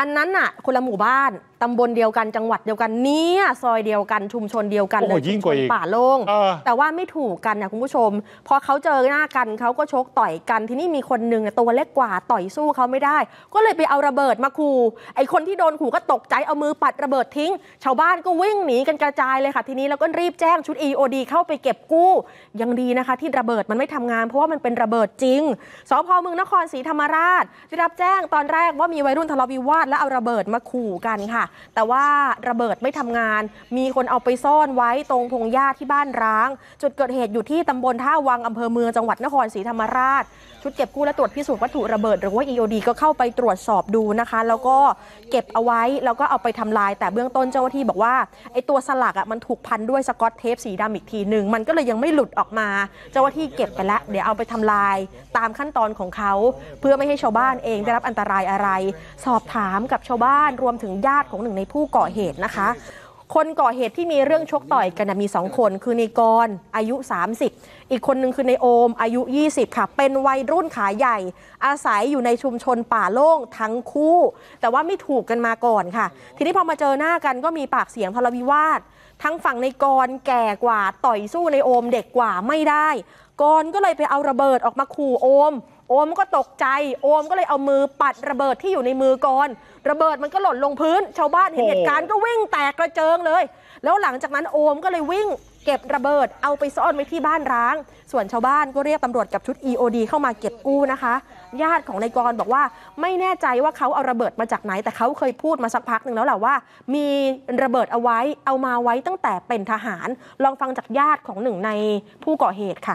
อันนั้นน่ะคนละหมู่บ้านตำบลเดียวกันจังหวัดเดียวกันเนี่ยซอยเดียวกันชุมชนเดียวกันเลยชุมชนป่าโล่งแต่ว่าไม่ถูกกันนะคุณผู้ชมพอเขาเจอหน้ากันเขาก็ชกต่อยกันทีนี้มีคนหนึ่งตัวเล็กกว่าต่อยสู้เขาไม่ได้ก็เลยไปเอาระเบิดมาขู่ไอ้คนที่โดนขู่ก็ตกใจเอามือปัดระเบิดทิ้งชาวบ้านก็วิ่งหนีกันกระจายเลยค่ะทีนี้แล้วก็รีบแจ้งชุด EOD เข้าไปเก็บกู้ยังดีนะคะที่ระเบิดมันไม่ทำงานเพราะว่ามันเป็นระเบิดจริงสภ.เมืองนครศรีธรรมราชได้รับแจ้งตอนแรกว่ามีวัยรุ่นทะเลาะวิวาทและเอาระเบิดมาขู่กันค่ะแต่ว่าระเบิดไม่ทำงานมีคนเอาไปซ่อนไว้ตรงพงหญ้าที่บ้านร้างจุดเกิดเหตุอยู่ที่ตำบลท่าวังอำเภอเมืองจังหวัดนครศรีธรรมราชชุดเก็บกู้และตรวจพิสูจน์วัตถุระเบิดหรือว่า EOD ก็เข้าไปตรวจสอบดูนะคะแล้วก็เก็บเอาไว้แล้วก็เอาไปทำลายแต่เบื้องต้นเจ้าหน้าที่บอกว่าไอ้ตัวสลักมันถูกพันด้วยสกอตเทปสีดำอีกทีหนึ่งมันก็เลยยังไม่หลุดออกมาเจ้าหน้าที่เก็บไปแล้วเดี๋ยวเอาไปทำลายตามขั้นตอนของเขาเพื่อไม่ให้ชาวบ้านเองได้รับอันตรายอะไรสอบถามกับชาวบ้านรวมถึงญาติของหนึ่งในผู้ก่อเหตุนะคะคนก่อเหตุที่มีเรื่องชกต่อยกันมี2คนคือในกรอายุ30อีกคนนึงคือในโอมอายุ20ค่ะเป็นวัยรุ่นขาใหญ่อาศัยอยู่ในชุมชนป่าโล่งทั้งคู่แต่ว่าไม่ถูกกันมาก่อนค่ะทีนี้พอมาเจอหน้ากันก็มีปากเสียงทะเลาะวิวาททั้งฝั่งในกรแก่กว่าต่อยสู้ในโอมเด็กกว่าไม่ได้กรก็เลยไปเอาระเบิดออกมาขู่โอมก็ตกใจโอมก็เลยเอามือปัดระเบิดที่อยู่ในมือก่อนระเบิดมันก็หล่นลงพื้นชาวบ้านเห็นเหตุการณ์ก็วิ่งแตกกระเจิงเลยแล้วหลังจากนั้นโอมก็เลยวิ่งเก็บระเบิดเอาไปซ่อนไว้ที่บ้านร้างส่วนชาวบ้านก็เรียกตำรวจกับชุด EOD เข้ามาเก็บกู้นะคะญาติของนายกรบอกว่าไม่แน่ใจว่าเขาเอาระเบิดมาจากไหนแต่เขาเคยพูดมาสักพักหนึ่งแล้วแหละว่ามีระเบิดเอามาไว้ตั้งแต่เป็นทหารลองฟังจากญาติของหนึ่งในผู้ก่อเหตุค่ะ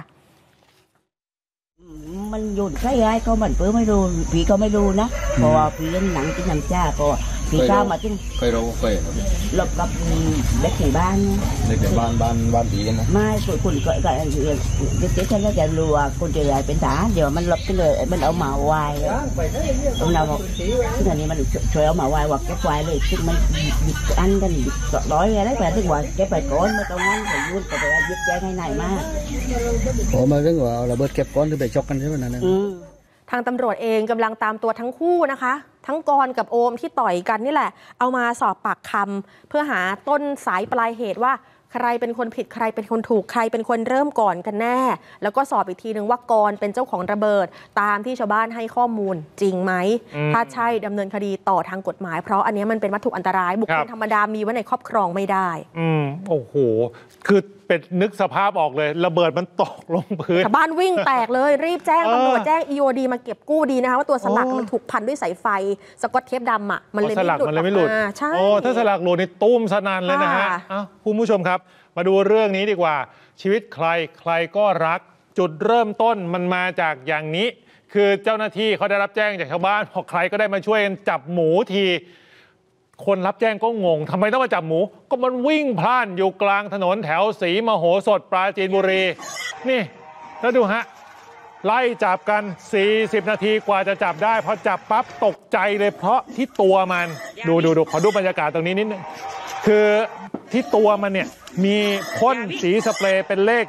มันหยุดใช่ไหมเขาเหมือนเพื่อไม่รู้ผีก็ไม่รู้นะเพราะว่าผีเล่นหนังที่นำจ้าก็ผีข้าวมาจึงเคยรู้เคยหลบกับเด็กที่บ้านเด็กบ้านผีนะไม่คุณก็เด็กฉันก็จะรู้ว่าคุณจะอะไรเป็นฐานเดี๋ยวมันหลบกันเลยมันเอาหมาวายตรงเราบอกที่อันนี้มันช่วยเอาหมาวายวักแก้วายเลยซึ่งไม่หยิบอันกันร้อยอะไรแบบที่ว่าแก้ไปก้อนมาตรงนั้นไปยุ่นไปยึดแจ้งให้ไหนมาโอ้มาเรื่องว่าระเบิดเก็บก้อนที่ไปชกกันใช่ไหมนั่นทางตำรวจเองกำลังตามตัวทั้งคู่นะคะทั้งกรกับโอมที่ต่อยกันนี่แหละเอามาสอบปากคำเพื่อหาต้นสายปลายเหตุว่าใครเป็นคนผิดใครเป็นคนถูกใครเป็นคนเริ่มก่อนกันแน่แล้วก็สอบอีกทีนึงว่ากรเป็นเจ้าของระเบิดตามที่ชาวบ้านให้ข้อมูลจริงไหมถ้าใช่ดำเนินคดีต่อทางกฎหมายเพราะอันนี้มันเป็นวัตถุอันตรายบุคคลธรรมดามีไว้ในครอบครองไม่ได้โอ้โหคือเป็นนึกสภาพออกเลยระเบิดมันตกลงพื้นชาวบ้านวิ่งแตกเลยรีบแจ้งตำรวจแจ้ง EOD มาเก็บกู้ดีนะคะว่าตัวสลักมันถูกพันด้วยสายไฟสกอตเทปดำมันเลยไม่หลุดใช่ถ้าสลักหลุดนี่ตุ้มสนั่นเลยนะฮะคุณผู้ชมครับมาดูเรื่องนี้ดีกว่าชีวิตใครก็รักจุดเริ่มต้นมันมาจากอย่างนี้คือเจ้าหน้าที่เขาได้รับแจ้งจากชาวบ้านพอใครก็ได้มาช่วยกันจับหมูทีคนรับแจ้งก็งงทำไมต้องมาจับหมูก็มันวิ่งพล่านอยู่กลางถนนแถวศรีมโหสถปราจีนบุรีนี่แล้วดูฮะไล่จับกัน40นาทีกว่าจะจับได้พอจับปั๊บตกใจเลยเพราะที่ตัวมันดูขอดูบรรยากาศตรงนี้นิดนึงคือที่ตัวมันเนี่ยมีพ่นสีสเปรย์เป็นเลข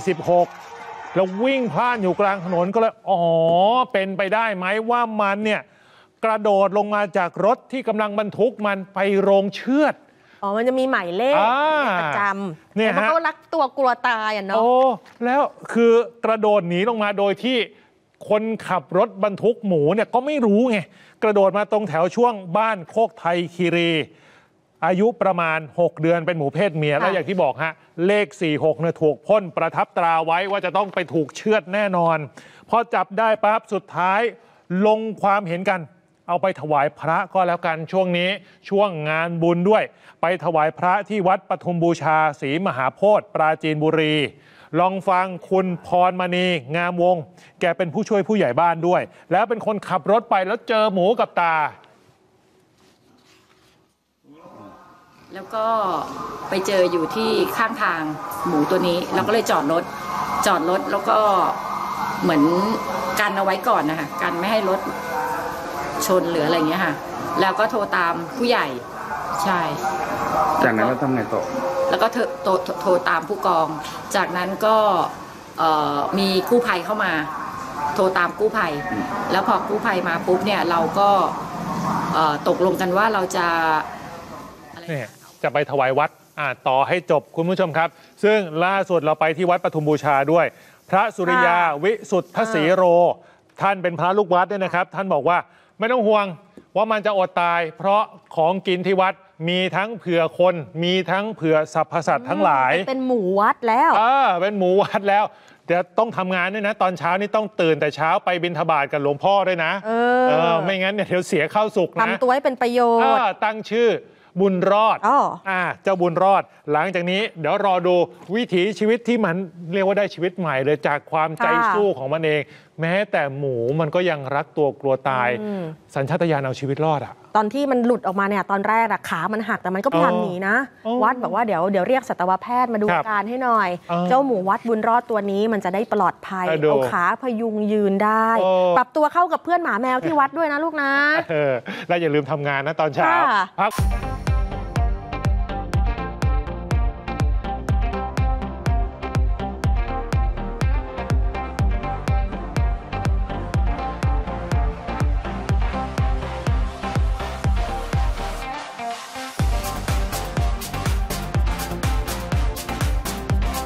46แล้ววิ่งพล่านอยู่กลางถนนก็เลยเป็นไปได้ไหมว่ามันเนี่ยกระโดดลงมาจากรถที่กำลังบรรทุกมันไปโรงเชือดมันจะมีหมายเลขประจำเนี่ยฮะเขารักตัวกลัวตายเนาะแล้วคือกระโดดหนีลงมาโดยที่คนขับรถบรรทุกหมูเนี่ยก็ไม่รู้ไงกระโดดมาตรงแถวช่วงบ้านโคกไทยคีรีอายุประมาณ6เดือนเป็นหมูเพศเมียแล้วอย่างที่บอกฮะเลข46เนี่ยถูกพ่นประทับตราไว้ว่าจะต้องไปถูกเชือดแน่นอนพอจับได้ปั๊บสุดท้ายลงความเห็นกันเอาไปถวายพระก็แล้วกันช่วงนี้ช่วงงานบุญด้วยไปถวายพระที่วัดปทุมบูชาศรีมหาโพธิ์ปราจีนบุรีลองฟังคุณพรมณีงามวงแกเป็นผู้ช่วยผู้ใหญ่บ้านด้วยแล้วเป็นคนขับรถไปแล้วเจอหมูกับตาแล้วก็ไปเจออยู่ที่ข้างทางหมูตัวนี้เราก็เลยจอดรถแล้วก็เหมือนกันเอาไว้ก่อนนะคะกันไม่ให้รถชนหรืออะไรเงี้ยค่ะแล้วก็โทรตามผู้ใหญ่ใช่จากนั้นเราทำไงต่อแล้วก็โทรตามผู้กองจากนั้นก็มีกู้ภัยเข้ามาโทรตามกู้ภัยแล้วพอกู้ภัยมาปุ๊บเนี่ยเราก็ตกลงกันว่าเราจะอะไรเนี่ยจะไปถวายวัดต่อให้จบคุณผู้ชมครับ ซึ่งล่าสุดเราไปที่วัดปทุมบูชาด้วย พระสุริยาวิสุทธสีโร ท่านเป็นพระลูกวัดเนี่ยนะครับ ท่านบอกว่าไม่ต้องห่วงว่ามันจะอดตาย เพราะของกินที่วัดมีทั้งเผื่อคนมีทั้งเผื่อสรรพสัตว์ทั้งหลายเป็นหมู่วัดแล้วเป็นหมู่วัดแล้วเดี๋ยวต้องทำงานด้วยนะตอนเช้านี่ต้องตื่นแต่เช้าไปบิณฑบาตกับหลวงพ่อด้วยนะไม่งั้นเนี่ยเดี๋ยวเสียข้าวสุกนะทำตัวให้เป็นประโยชน์ตั้งชื่อบุญรอดเจ้าบุญรอดหลังจากนี้เดี๋ยวรอดูวิถีชีวิตที่มันเรียกว่าได้ชีวิตใหม่เลยจากความใจสู้ของมันเองแม้แต่หมูมันก็ยังรักตัวกลัวตายสัญชาตญาณเอาชีวิตรอดตอนที่มันหลุดออกมาเนี่ยตอนแรกขามันหักแต่มันก็พยายามหนีนะวัดบอกว่าเดี๋ยวเรียกสัตวแพทย์มาดูอาการให้หน่อยเจ้าหมูวัดบุญรอดตัวนี้มันจะได้ปลอดภัยเอาขาพยุงยืนได้ปรับตัวเข้ากับเพื่อนหมาแมวที่วัดด้วยนะลูกนะและอย่าลืมทำงานนะตอนเช้า